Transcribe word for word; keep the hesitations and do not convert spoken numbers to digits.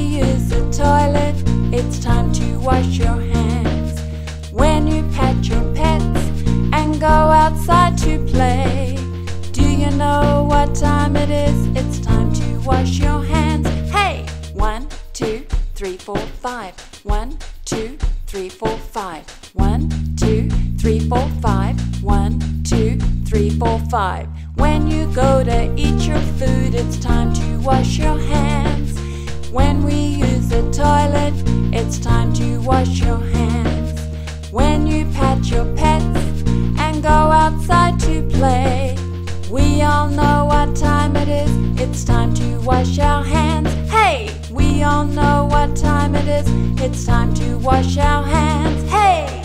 use the toilet, it's time to wash your hands. When you pet your pets and go outside to play, do you know what time it is? It's time to wash your hands. Hey! One, two, three, four, five. One, two, three, four, five. One, two, three, four, five. One, two, three, four, five. When you go to eat your food, it's time to wash your hands. When we use the toilet, it's time to wash your hands. When you pat your pets and go outside to play, we all know what time it is. It's time to wash our hands. Hey! We all know what time it is. It's time to wash our hands. Hey!